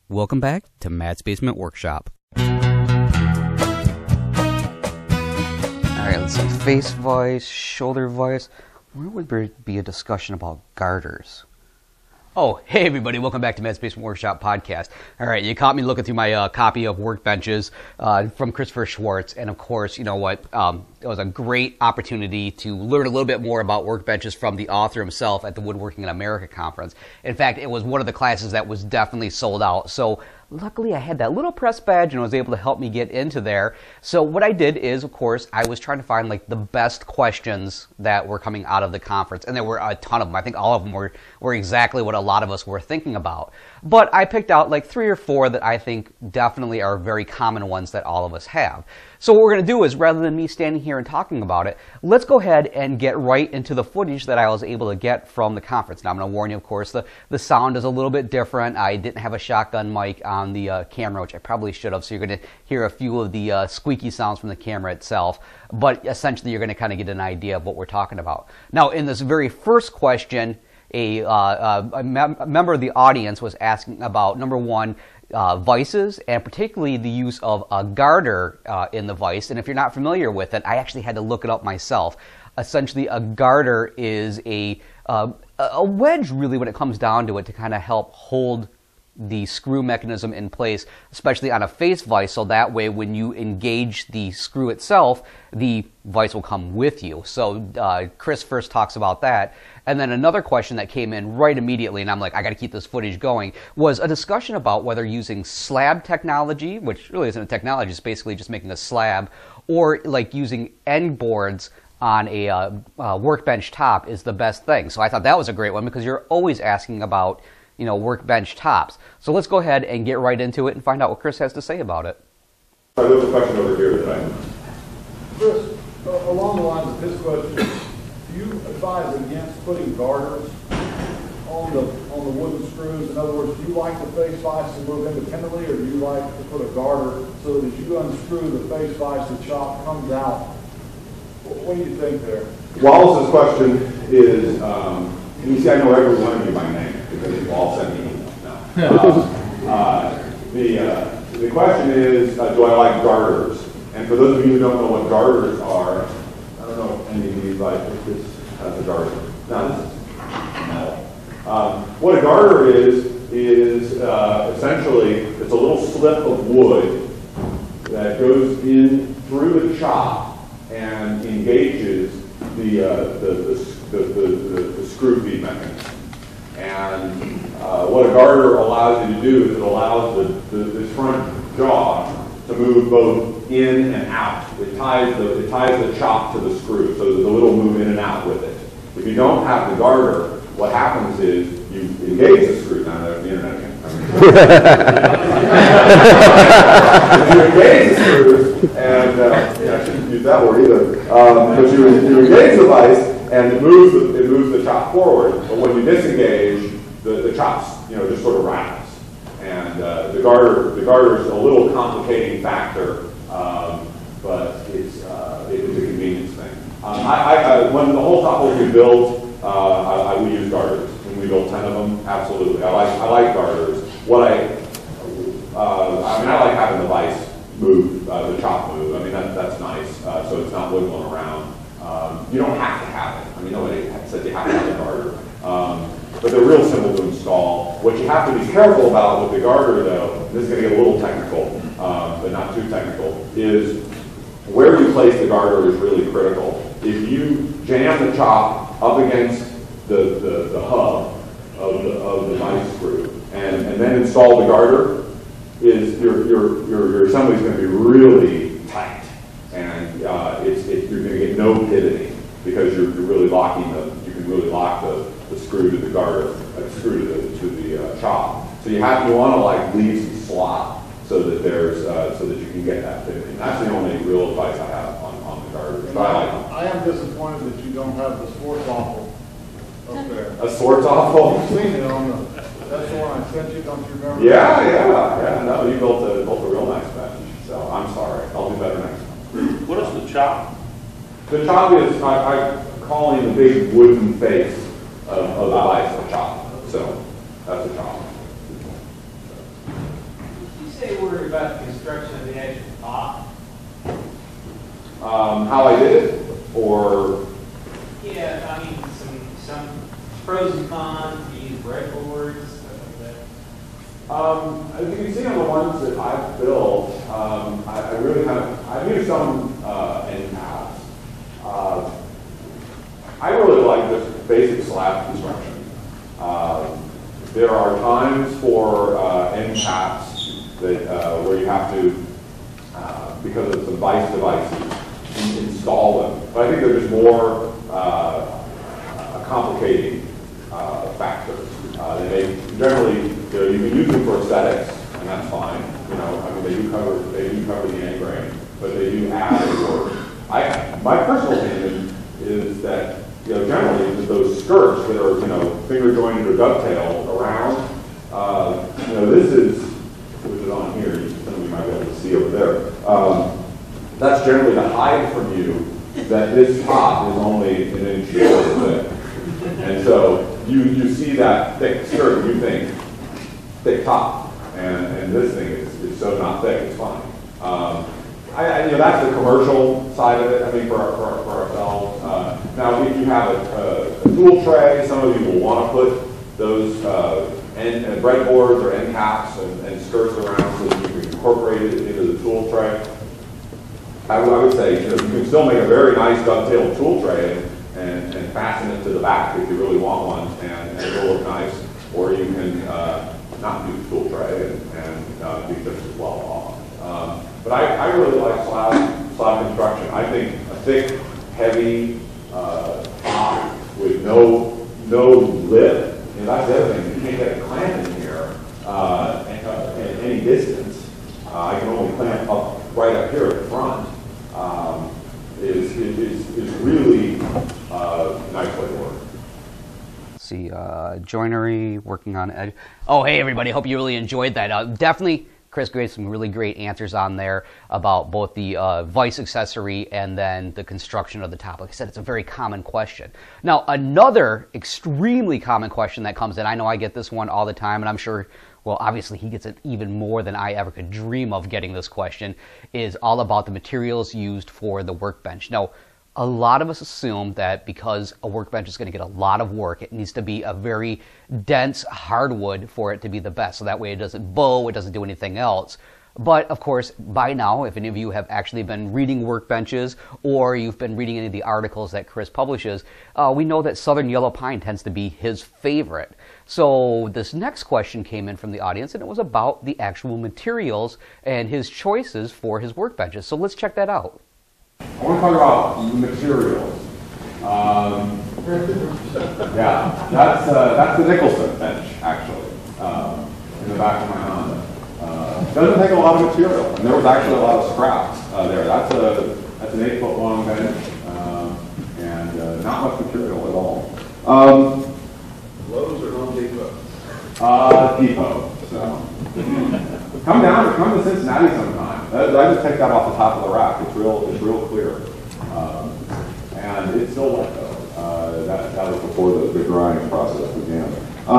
Welcome back to Matt's Basement Workshop. Alright, let's see. Face vise, shoulder vise. Where would there be a discussion about garters? Oh, hey everybody, welcome back to Matt's Basement Workshop podcast. Alright, you caught me looking through my copy of Workbenches from Chris Schwarz, and of course, you know what, it was a great opportunity to learn a little bit more about workbenches from the author himself at the Woodworking in America conference. In fact, it was one of the classes that was definitely sold out, so luckily I had that little press badge and was able to help me get into there. So what I did is, of course, I was trying to find like the best questions that were coming out of the conference, and there were a ton of them. I think all of them were exactly what a lot of us were thinking about. But I picked out like 3 or 4 that I think definitely are very common ones that all of us have. So what we're going to do is, rather than me standing here and talking about it, let's go ahead and get right into the footage that I was able to get from the conference. Now I'm going to warn you, of course, the sound is a little bit different. I didn't have a shotgun mic on the camera, which I probably should have, so you're going to hear a few of the squeaky sounds from the camera itself. But essentially you're going to kind of get an idea of what we're talking about. Now in this very first question, a member of the audience was asking about, number one, vices, and particularly the use of a garter in the vise. And if you're not familiar with it, I actually had to look it up myself. Essentially, a garter is a wedge, really, when it comes down to it, to kind of help hold the screw mechanism in place, especially on a face vise, so that way when you engage the screw itself, the vise will come with you. So Chris first talks about that. And then another question that came in right immediately, and I'm like, I got to keep this footage going, was a discussion about whether using slab technology, which really isn't a technology, it's basically just making a slab, or like using end boards on a workbench top is the best thing. So I thought that was a great one, because you're always asking about, you know, workbench tops. So let's go ahead and get right into it and find out what Chris has to say about it. I have a question over here that I... Chris, along the lines of his question, do you advise against putting garters on the wooden screws? In other words, do you like the face vise to move independently, or do you like to put a garter so that as you unscrew the face vise, the chop comes out? What do you think there? Wallace's question is, and you see I know every one of you by name, because you all sent me emails. No. The question is, do I like garters? And for those of you who don't know what garters are, I don't know if any of you like this has a garter. No, this is metal. What a garter is essentially, it's a little slip of wood that goes in through the chop and engages the screw feed mechanism. And what a garter allows you to do is it allows this front jaw to move both in and out. It ties the chop to the screw, so there's a little move in and out with it. If you don't have the garter, what happens is you engage the screw. Now there's the internet again. You engage the screws, and I shouldn't use that word either. But you engage the vise, and it moves the chop forward. But when you disengage, the chops, just sort of rattles. And the garter is a little complicating factor, but it's a convenience thing. When the whole top will be built, we use garters. When we build 10 of them, absolutely. I like garters. I like having the vise move, the chop move. I mean, that's nice, so it's not wiggling around. You don't have to have it. I mean, nobody said you have to have a garter. But they're real simple to install. What you have to be careful about with the garter, though, and this is going to get a little technical, but not too technical, is where you place the garter is really critical. If you jam the chop up against the hub of the vise screw and then install the garter, your assembly is going to be really tight, and you're going to get no pivoting because you're really locking you can really lock the screw to the garter, screw to the chop. So you want to leave some slot so that so that you can get that pivoting. That's the only real advice I have on the garter. I am disappointed that you don't have the sports awful up there. A sports awful? I've seen it that's the one I sent you. Don't you remember? Yeah. No, you built a real nice bench. So I'm sorry. I'll do better next time. What is the chop? The chop is I'm calling the big wooden face of the vise a chop. So that's a chop. wondering about the construction of the actual top. How I did it, or Yeah, I mean, some pros and cons. You use breadboards, stuff like that. as you can see on the ones that I've built, I really I've used some end caps. I really like just basic slab construction. There are times for end caps that where you have to, because of some vice devices, install them. But I think they're just more a complicating factor. They generally, you can use them for aesthetics, and that's fine. I mean, they do cover the end grain, but they do add work. My personal opinion is that generally those skirts that are finger jointed or dovetailed around, this is, which is on here. Some of you might be able to see over there. That's generally to hide from you that this top is only an inch thick. And so you see that thick skirt, you think thick top, and this thing is so not thick, it's fine. That's the commercial side of it, I think, for ourselves. Now, if you have a tool tray, some of you will want to put those breadboards or end caps and skirts around so that you can incorporate it into the tool tray. I would say you can still make a very nice dovetailed tool tray and fasten it to the back if you really want one, and it'll look nice. Or you can not do the tool tray and do this as well. But I really like slab construction. I think a thick, heavy top with no lip. That's the other thing. You can't get a clamp in here at any distance. I can only clamp up right up here at the front. Is really a nice way to work. See, joinery, working on edge. Oh, hey, everybody. Hope you really enjoyed that. Definitely, Chris gave some really great answers on there about both the vice accessory and then the construction of the top. Like I said, it's a very common question. Now, another extremely common question that comes in, I know I get this one all the time, and I'm sure, well, obviously he gets it even more than I ever could dream of getting this question, is all about the materials used for the workbench. Now, a lot of us assume that because a workbench is going to get a lot of work, it needs to be a very dense hardwood for it to be the best. So that way it doesn't bow, it doesn't do anything else. But of course, by now, if any of you have actually been reading Workbenches or you've been reading any of the articles that Chris publishes, we know that Southern Yellow Pine tends to be his favorite. So this next question came in from the audience, and it was about the actual materials and his choices for his workbenches. So let's check that out. I want to talk about materials. Yeah, that's the Nicholson bench, actually, in the back of my Honda. Doesn't take a lot of material, and there was actually a lot of scraps there. That's an 8-foot long bench, and not much material at all. Lowe's or Home Depot? Depot. So come to Cincinnati sometime. I just take that off the top of the rack. It's real clear, and it's still wet though. That was before the drying process began.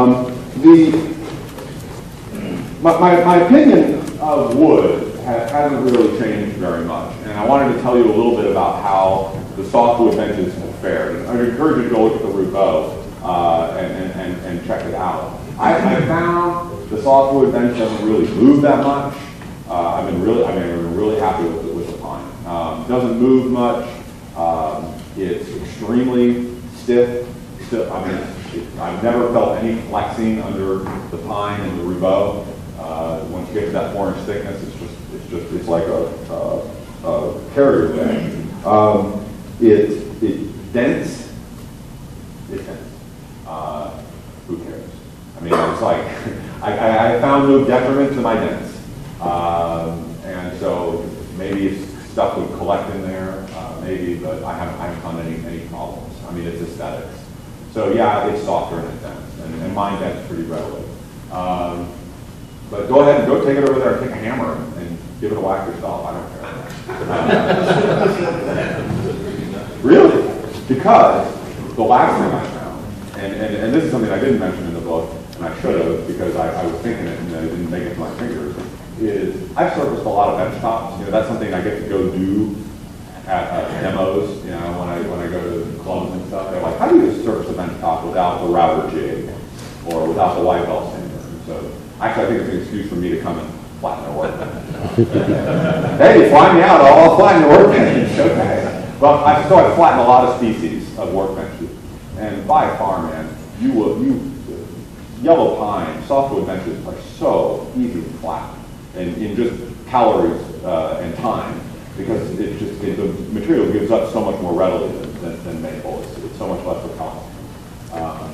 My opinion of wood hasn't really changed very much, and I wanted to tell you a little bit about how the softwood benches have fared. I would encourage you to go look at the Roubeau and check it out. I found the softwood bench doesn't really move that much. I've been really happy with the pine. It doesn't move much. It's extremely stiff. I've never felt any flexing under the pine and the Roubeau. Once you get to that 4-inch thickness, it's like a carrier bench. It's dense. It's dense. Who cares? I mean, it's like I found no detriment to my dents, and so maybe stuff would collect in there, maybe, but I haven't found any problems. I mean, it's aesthetics. So yeah, it's softer and it's dense, and mine dents pretty readily. But go ahead and go take it over there and take a hammer and give it a whack yourself. I don't care. Really? Because the last thing I found, and this is something I didn't mention in the book, and I should have because I was thinking it and I didn't make it to my fingers, is I've serviced a lot of bench tops. You know, that's something I get to go do at demos. You know, when I go to clubs and stuff, they're like, how do you service a bench top without the router jig or without the white belt sander? And so actually, I think it's an excuse for me to come and flatten their workbench. Hey, fly me out, I'll flatten your workbench. Okay. Well, I've flattened a lot of species of workbenches, and by far, man, yellow pine, softwood benches are so easy to flatten, and in just calories and time, because the material gives up so much more readily than maple. It's so much less recalcitrant.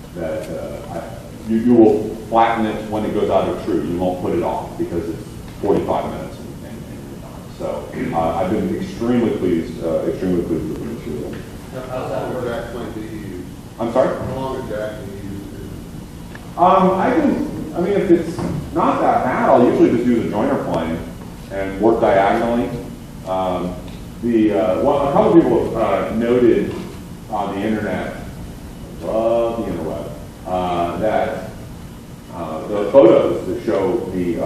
You will flatten it when it goes out of true. You won't put it off because it's 45 minutes and you're done. So I've been extremely pleased with the material. How's that work? Jack plane do you use? I'm sorry? How long a jack do you use? I mean, if it's not that bad, I'll usually just use a joiner plane and work diagonally. A couple people have noted on the internet, love the interweb, that the photos that show the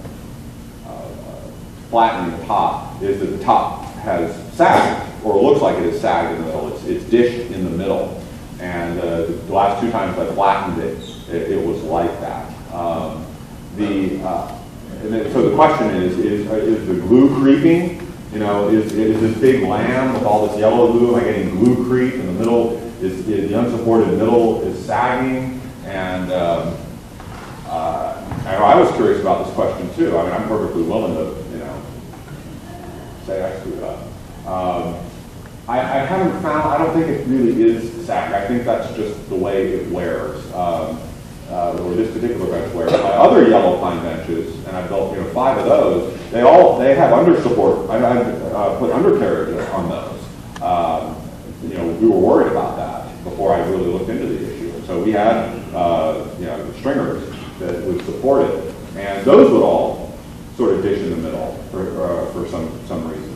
flattening top is that the top has sagged, or looks like it has sagged in the middle. It's dished in the middle. And the last two times I flattened it was like that. So the question is the glue creeping? You know, is this big lamb with all this yellow glue? Am I getting glue creep in the middle? Is the unsupported middle is sagging? And I was curious about this question too. I mean, I'm perfectly willing to, say I screwed up. I haven't found. I don't think it really is sag. I think that's just the way it wears. Or this particular bench wears. My other yellow pine benches, and I built 5 of those. They have under support. I put undercarriage on those. We were worried about that before I really looked into the issue. And so we had stringers that would support it, and those would all sort of dish in the middle for some reason.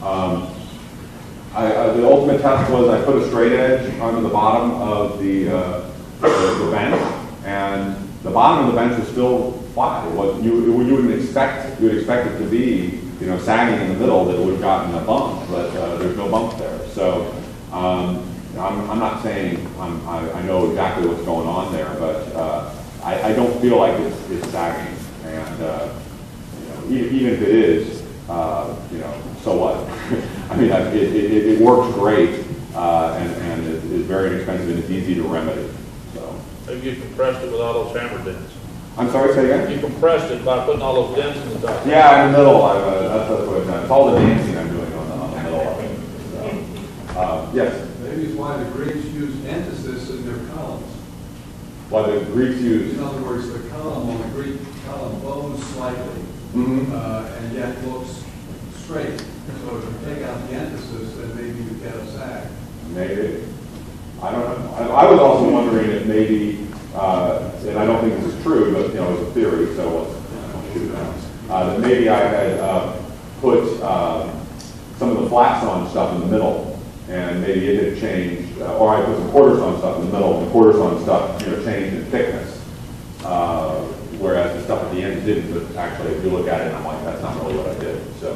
The ultimate test was I put a straight edge onto the bottom of the bench, and the bottom of the bench was still flat. It was you would expect it to be sagging in the middle, that it would have gotten a bump, but there's no bump there. So I'm not saying I know exactly what's going on there, but I don't feel like it's sagging, and even if it is, so what? I mean, it works great, and is very inexpensive, and it's easy to remedy. So. Have you compressed it with all those hammer dents? I'm sorry, say again? You compressed it by putting all those dents in the top. Yeah, in the middle. That's what I've done. It's all the dancing I'm doing on the middle of it. So, yes? Maybe it's why the Greeks used antithesis in their columns. Why the Greeks used? In other words, the column on the Greek column bows slightly, and yet looks straight. So if you take out the emphasis, then maybe you get a sag. Maybe. I don't know. I was also wondering if maybe, and I don't think this is true, but it's a theory, so let's shoot it out. That maybe I had put some of the flats on stuff in the middle, and maybe it had changed, or I put some quarters on stuff in the middle, and the quarters on stuff changed in thickness. Whereas the stuff at the end didn't, but actually if you look at it, I'm like, that's not really what I did. So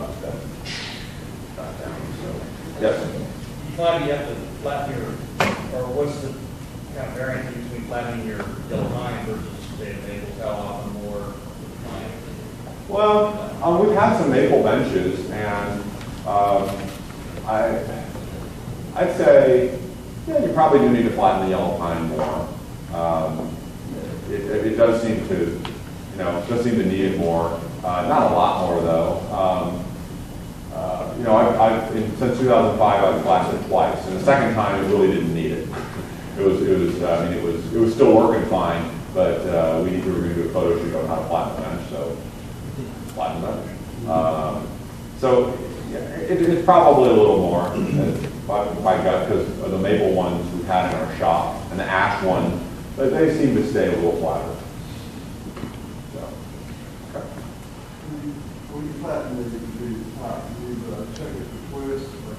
that's down. So yes. You find you have to flatten your, or what's the kind of variance between flattening your yellow pine versus say maple? How often more pine? Well, we've had some maple benches, and I'd say you probably do need to flatten the yellow pine more. It does seem to need it more. Not a lot more though. Since 2005, I've flattened it twice, and the second time it really didn't need it. It was still working fine, but we were going to do a photo shoot on how to flatten the bench, so flatten the bench. It's probably a little more by gut, because of the maple ones we've had in our shop, and the ash one, they seem to stay a little flatter. So, okay. When you flatten the top, you check it for twist, or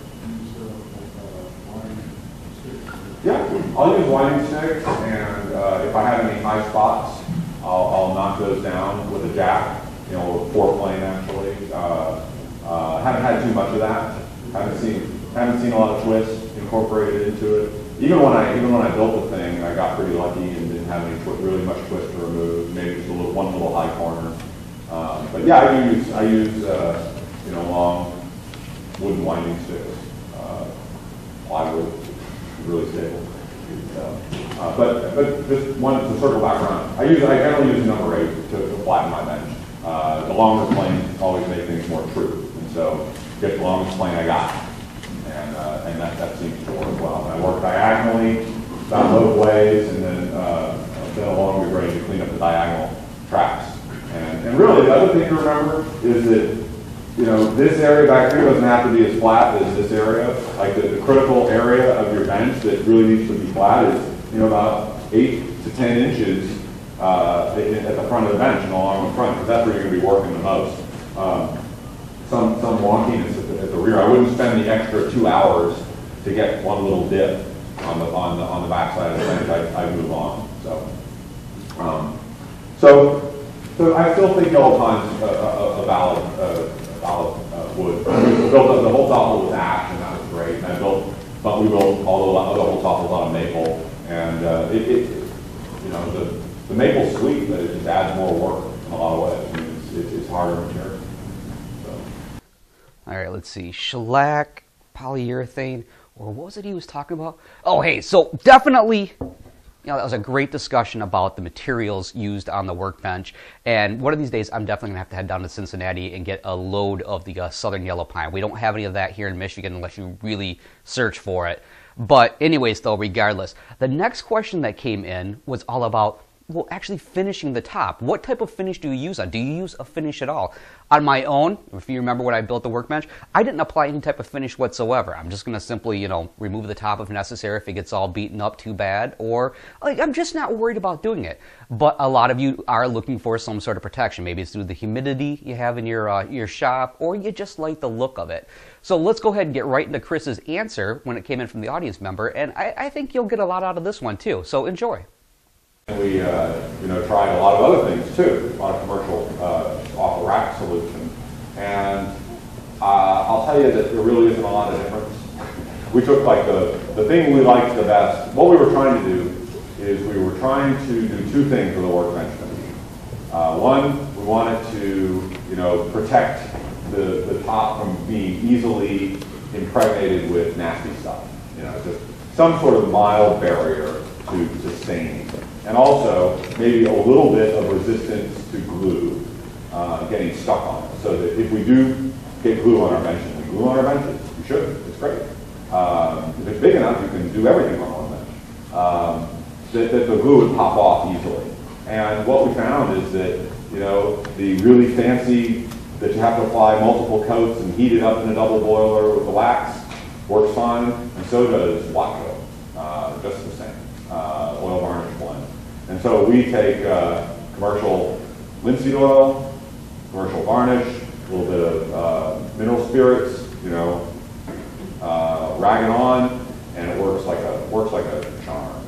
use winding sticks? Yeah, I'll use winding sticks, and if I have any high spots, I'll knock those down with a jack, you know, 4-plane actually. Haven't had too much of that. Haven't seen a lot of twists incorporated into it. Even when I built the thing, I got pretty lucky and didn't have any really much twist to remove. Maybe just one little high corner. But yeah, I use you know, long wooden winding sticks, plywood, really stable. But just one to circle back around. I generally use number 8 to flatten my bench. The longer planes always make things more true, and so get the longest plane I got, and that seems to work well. And I work diagonally about both ways, and then along the grain to clean up the diagonal tracks. And really, the other thing to remember is that, you know, this area back here doesn't have to be as flat as this area. Like the critical area of your bench that really needs to be flat is, you know, about 8 to 10 inches at the front of the bench and along the front, because that's where you're going to be working the most. Some wonkiness at the rear. I wouldn't spend the extra 2 hours to get one little dip on the back side of the bench. I'd move on. So I still think yellow pine's a valid wood. We built the whole top was ash, and that was great. And we built all the whole top was on maple, and you know, the maple's sweet, but it just adds more work in a lot of ways. I mean, it's harder material. So. All right, let's see. Shellac, polyurethane, or what was it he was talking about? Oh, hey, so definitely, you know, that was a great discussion about the materials used on the workbench. And one of these days, I'm definitely going to have to head down to Cincinnati and get a load of the southern yellow pine. We don't have any of that here in Michigan unless you really search for it. But anyways, though, regardless, the next question that came in was all about, well, actually finishing the top. What type of finish do you use on? Do you use a finish at all? On my own, if you remember when I built the workbench, I didn't apply any type of finish whatsoever. I'm just going to simply, you know, remove the top if necessary, if it gets all beaten up too bad, or like, I'm just not worried about doing it. But a lot of you are looking for some sort of protection. Maybe it's through the humidity you have in your shop, or you just like the look of it. So let's go ahead and get right into Chris's answer when it came in from the audience member, and I think you'll get a lot out of this one too. So enjoy. We you know, tried a lot of other things too, a lot of commercial off-the-rack solutions, and I'll tell you that there really isn't a lot of difference. We took like the thing we liked the best. What we were trying to do is we were trying to do 2 things with the workbench finish. One, we wanted to, you know, protect the top from being easily impregnated with nasty stuff. You know, just some sort of mild barrier to staining. And also, maybe a little bit of resistance to glue getting stuck on it. So that if we do get glue on our benches, we glue on our benches. We should. It's great. If it's big enough, you can do everything on one bench. That the glue would pop off easily. And what we found is that, you know, the really fancy that you have to apply multiple coats and heat it up in a double boiler with the wax works fine, and so does Watco, just the same. Oil varnish blend. And so we take commercial linseed oil, commercial varnish, a little bit of mineral spirits, you know, rag it on, and it works like a charm.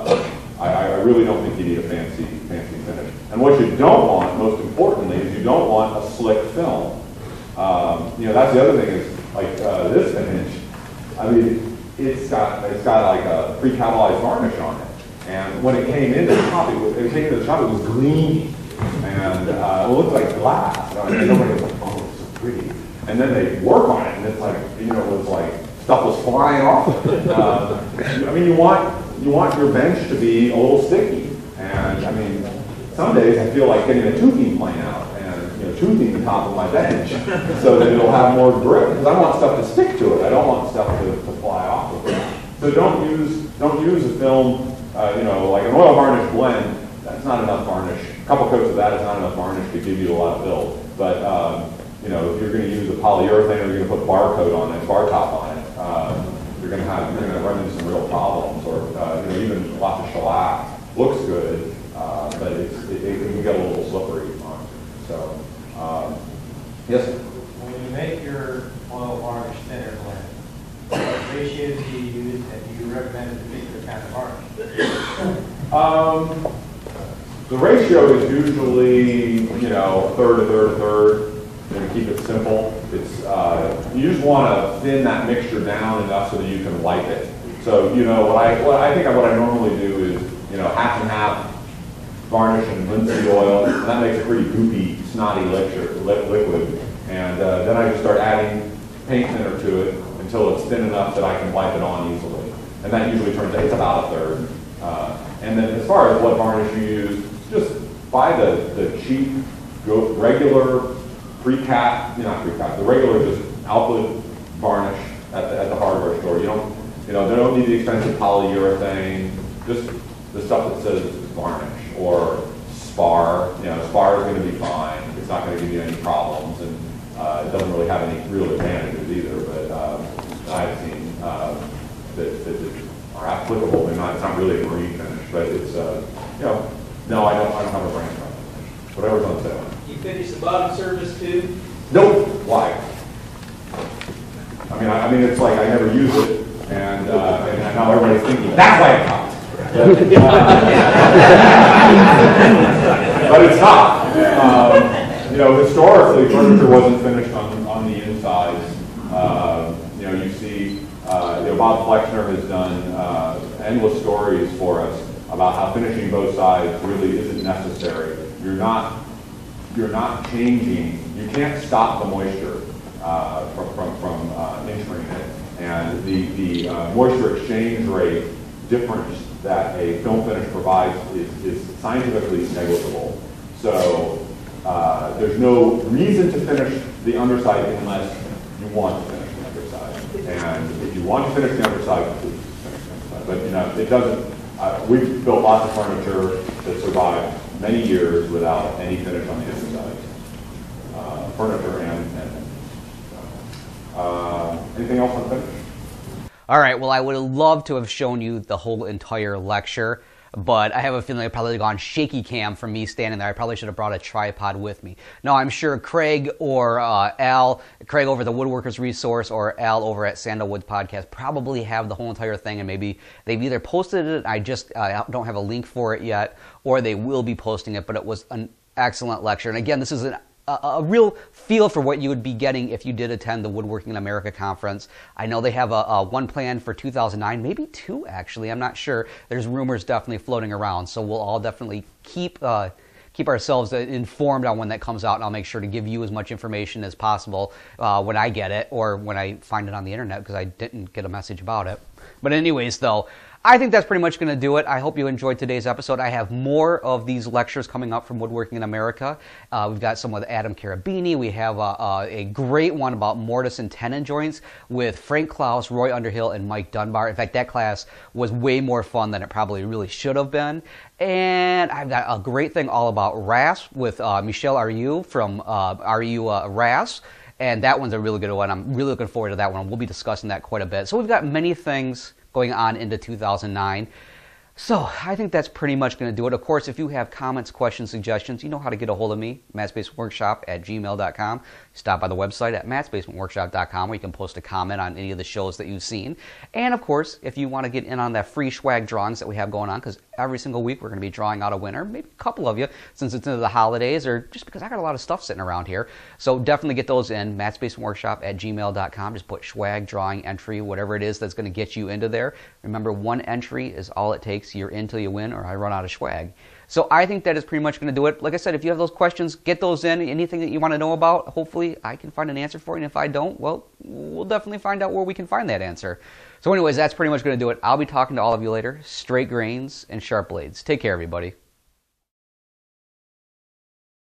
I really don't think you need a fancy finish. And what you don't want, most importantly, is you don't want a slick film. You know, that's the other thing is like this finish. I mean, it's got like a pre-catalyzed varnish on it. And when it came into the shop, it was gleaming, and it looked like glass. And everybody was like, "Oh, it's so pretty." And then they work on it, and it's like, you know, it was like stuff was flying off of it. I mean, you want your bench to be a little sticky, and I mean, some days I feel like getting a toothing plane out and, you know, toothing the top of my bench so that it'll have more grip, because I want stuff to stick to it. I don't want stuff to fly off of it. So don't use a film. You know, like an oil varnish blend, that's not enough varnish. A couple coats of that is not enough varnish to give you a lot of build. But you know, if you're going to use a polyurethane or you're going to put bar coat on it, bar top on it, you're going to run into some real problems. Or you know, even lots of shellac looks good, but it can get a little slippery on it. So yes, sir. When you make your oil varnish thinner blend, what ratio do you use, and do you recommend a particular kind of varnish? The ratio is usually, you know, a third, a third, a third. And keep it simple. It's you just want to thin that mixture down enough so that you can wipe it. So you know what I normally do is, you know, half and half varnish and linseed oil, and that makes a pretty goopy, snotty liquid. And then I just start adding paint thinner to it until it's thin enough that I can wipe it on easily. And that usually turns out it's about a third. And then as far as what varnish you use, just buy the cheap, regular pre-cap, not pre-cap, the regular just outlet varnish at the hardware store. You don't need the expensive polyurethane, just the stuff that says varnish or spar. You know, spar is going to be fine. It's not going to give you any problems, and it doesn't really have any real advantages either. But I've seen that are applicable. It's not really a marine finish, but it's you know, no, I don't have a brand on it. Whatever's on sale. You finish the bottom surface too? Nope. Why? I mean, it's like I never use it, and now everybody's thinking that's why it comes. But it's not. You know, historically, furniture wasn't finished on the insides. You know, you see, you know, Bob Flexner has done endless stories for us about how finishing both sides really isn't necessary. You're not changing. You can't stop the moisture from entering it, and the moisture exchange rate difference that a film finish provides is scientifically negligible. So there's no reason to finish the underside unless you want to finish the underside. And if you want to finish the underside, please finish the underside. But you know, it doesn't. We've built lots of furniture that survived many years without any finish on the underside. Furniture and anything else on finish? All right, well, I would have loved to have shown you the whole entire lecture, but I have a feeling I probably gone shaky cam from me standing there. I probably should have brought a tripod with me. No, I'm sure Craig or Al, Craig over the Woodworkers Resource or Al over at Sandalwood Podcast probably have the whole entire thing, and maybe they've either posted it, I just don't have a link for it yet, or they will be posting it, but it was an excellent lecture. And again, this is a real feel for what you would be getting if you did attend the Woodworking in America conference. I know they have a one planned for 2009, maybe two actually, I'm not sure. There's rumors definitely floating around, so we'll all definitely keep ourselves informed on when that comes out, and I'll make sure to give you as much information as possible when I get it or when I find it on the internet, because I didn't get a message about it. But anyways, though, I think that's pretty much going to do it. I hope you enjoyed today's episode. I have more of these lectures coming up from Woodworking in America. We've got some with Adam Carabini. We have a great one about mortise and tenon joints with Frank Klaus, Roy Underhill, and Mike Dunbar. In fact, that class was way more fun than it probably really should have been. And I've got a great thing all about RAS with Michelle Ariu from Ariu RAS. And that one's a really good one. I'm really looking forward to that one. We'll be discussing that quite a bit. So we've got many things going on into 2009. So I think that's pretty much going to do it. Of course, if you have comments, questions, suggestions, you know how to get a hold of me, mattsbasementworkshop@gmail.com. Stop by the website at mattsbasementworkshop.com where you can post a comment on any of the shows that you've seen. And of course, if you want to get in on that free swag drawings that we have going on, because every single week we're going to be drawing out a winner, maybe a couple of you since it's into the holidays, or just because I got a lot of stuff sitting around here. So definitely get those in, mattsbasementworkshop@gmail.com. Just put swag, drawing, entry, whatever it is that's going to get you into there. Remember, one entry is all it takes. You're in till you win, or I run out of swag. So I think that is pretty much going to do it. Like I said, if you have those questions, get those in. Anything that you want to know about, hopefully I can find an answer for you. And if I don't, well, we'll definitely find out where we can find that answer. So anyways, that's pretty much going to do it. I'll be talking to all of you later. Straight grains and sharp blades. Take care, everybody.